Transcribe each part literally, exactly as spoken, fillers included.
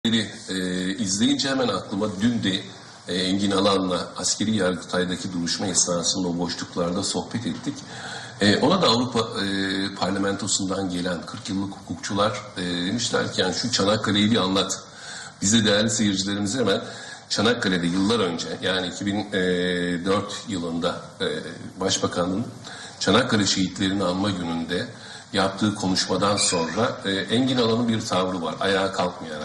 E, izleyince hemen aklıma dün de e, Engin Alan'la askeri yargıtaydaki duruşma esnasında o boşluklarda sohbet ettik. E, ona da Avrupa e, Parlamentosu'ndan gelen kırk yıllık hukukçular e, demişler ki yani şu Çanakkale'yi bir anlat. Bize değerli seyircilerimize hemen Çanakkale'de yıllar önce yani iki bin dört yılında e, Başbakanın Çanakkale şehitlerini anma gününde yaptığı konuşmadan sonra e, Engin Alan'ın bir tavrı var, ayağa kalkmayarak.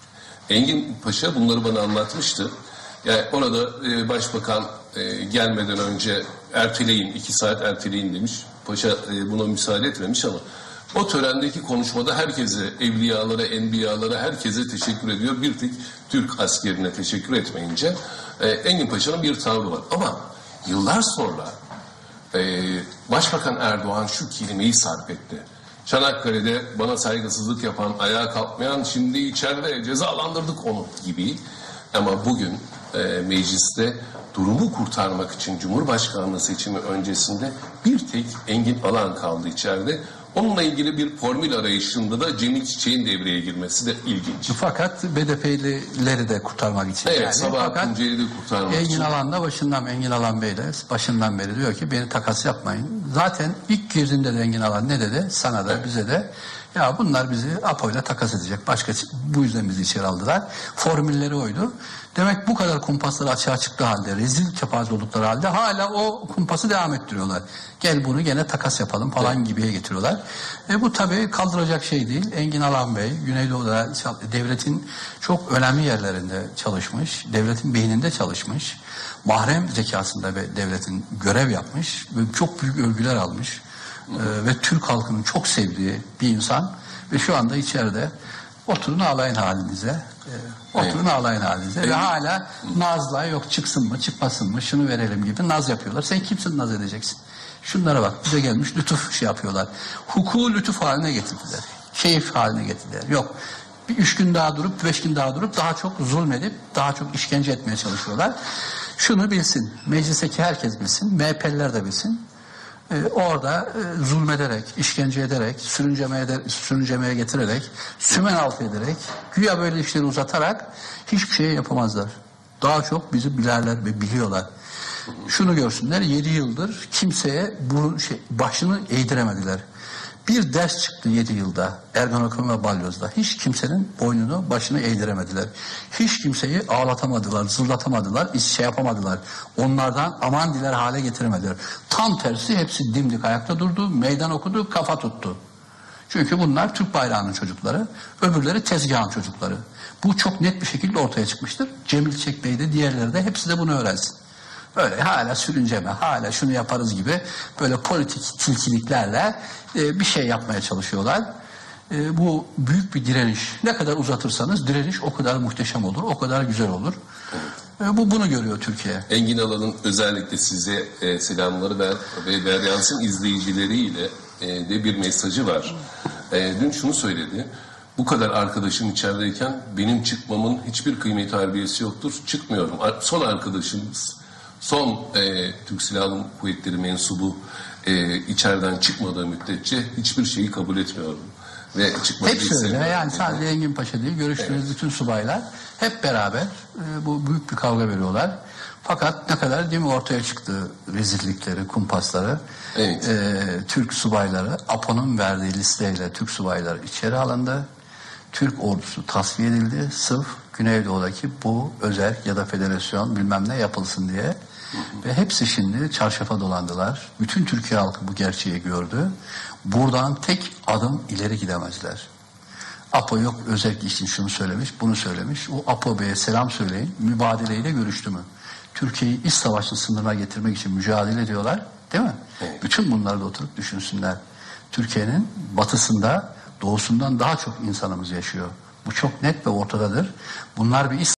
Engin Paşa bunları bana anlatmıştı. Yani orada e, Başbakan e, gelmeden önce erteleyin, iki saat erteleyin demiş. Paşa e, buna müsaade etmemiş ama o törendeki konuşmada herkese, evliyalara, enbiyalara, herkese teşekkür ediyor. Bir tek Türk askerine teşekkür etmeyince e, Engin Paşa'nın bir tavrı var. Ama yıllar sonra e, Başbakan Erdoğan şu kelimeyi sarf etti. Çanakkale'de bana saygısızlık yapan, ayağa kalkmayan şimdi içeride cezalandırdık onu gibi. Ama bugün e, mecliste durumu kurtarmak için Cumhurbaşkanlığı seçimi öncesinde bir tek Engin Alan kaldı içeride. Onunla ilgili bir formül arayışında da Cemil Çiçek'in devreye girmesi de ilginç. Fakat B D P'lileri de kurtarmak için. Evet, yani. Sabah Tunceli'yi de kurtarmak Engin için. Alan da başından, Engin Alan Bey de başından beri diyor ki beni takas yapmayın. Zaten ilk girdiğinde de Engin Alan ne dedi? Sana da evet. Bize de ya bunlar bizi Apo'yla takas edecek. Başka bu yüzden bizi içeri aldılar. Formülleri oydu. Demek bu kadar kumpasları açığa çıktığı halde, rezil kepaze oldukları halde hala o kumpası devam ettiriyorlar. Gel bunu gene takas yapalım falan evet. gibiye getiriyorlar. E bu tabii kaldıracak şey değil. Engin Alan Bey, Güneydoğu'da devletin çok önemli yerlerinde çalışmış, devletin beyninde çalışmış, mahrem zekasında ve devletin görev yapmış ve çok büyük övgüler almış e, ve Türk halkının çok sevdiği bir insan ve şu anda içeride oturun ağlayın halinize. E, oturun evet. ağlayın halinize. Evet. Ve hala nazla yok çıksın mı çıkmasın mı şunu verelim gibi naz yapıyorlar. Sen kimsin naz edeceksin? Şunlara bak bize gelmiş lütuf şey yapıyorlar. Hukuku lütuf haline getirdiler. Keyif haline getirdiler. Yok bir üç gün daha durup beş gün daha durup daha çok zulmedip daha çok işkence etmeye çalışıyorlar. Şunu bilsin. Meclisteki herkes bilsin. M H P'liler de bilsin. Ee, orada e, zulmederek, işkence ederek, sürüncemeye, de, sürüncemeye getirerek, sümen altı ederek, güya böyle işleri uzatarak hiçbir şey yapamazlar. Daha çok bizi bilerler ve biliyorlar. Şunu görsünler, yedi yıldır kimseye bu şey, başını eğdiremediler. Bir ders çıktı yedi yılda Ergenekon ve Balyoz'da. Hiç kimsenin boynunu, başını eğdiremediler. Hiç kimseyi ağlatamadılar, zırlatamadılar, hiç şey yapamadılar. Onlardan aman diler hale getiremediler. Tam tersi hepsi dimdik ayakta durdu, meydan okudu, kafa tuttu. Çünkü bunlar Türk bayrağının çocukları, öbürleri tezgahın çocukları. Bu çok net bir şekilde ortaya çıkmıştır. Cemil Çiçek Bey de diğerleri de hepsi de bunu öğrensin. Böyle hala sürünceme, hala şunu yaparız gibi böyle politik tilkiliklerle e, bir şey yapmaya çalışıyorlar. E, bu büyük bir direniş. Ne kadar uzatırsanız direniş o kadar muhteşem olur, o kadar güzel olur. E, bu bunu görüyor Türkiye. Engin Alan'ın özellikle size e, selamları ver, ve Veryans'ın izleyicileriyle e, de bir mesajı var. E, dün şunu söyledi. Bu kadar arkadaşım içerideyken benim çıkmamın hiçbir kıymeti harbiyesi yoktur. Çıkmıyorum. Son arkadaşımız, son e, Türk Silahlı Kuvvetleri mensubu e, içeriden çıkmadığı müddetçe hiçbir şeyi kabul etmiyorum. Ve çıkmak hep öyle. Yani sadece Engin Paşa değil, görüştüğünüz evet. bütün subaylar hep beraber e, bu büyük bir kavga veriyorlar. Fakat ne kadar değil mi ortaya çıktı rezillikleri, kumpasları. Evet. E, Türk subayları, Apo'nun verdiği listeyle Türk subayları içeri alındı. Türk ordusu tasfiye edildi. Sırf Güneydoğu'daki bu özel ya da federasyon bilmem ne yapılsın diye. Hı hı. Ve hepsi şimdi çarşafa dolandılar. Bütün Türkiye halkı bu gerçeği gördü. Buradan tek adım ileri gidemezler. Apo yok özellikle için şunu söylemiş, bunu söylemiş. O Apo Bey'e selam söyleyin. Mübadeleyle görüştü mü? Türkiye'yi iç savaşın sınırına getirmek için mücadele ediyorlar. Değil mi? Evet. Bütün bunları da oturup düşünsünler. Türkiye'nin batısında, doğusundan daha çok insanımız yaşıyor. Bu çok net ve ortadadır. Bunlar bir iş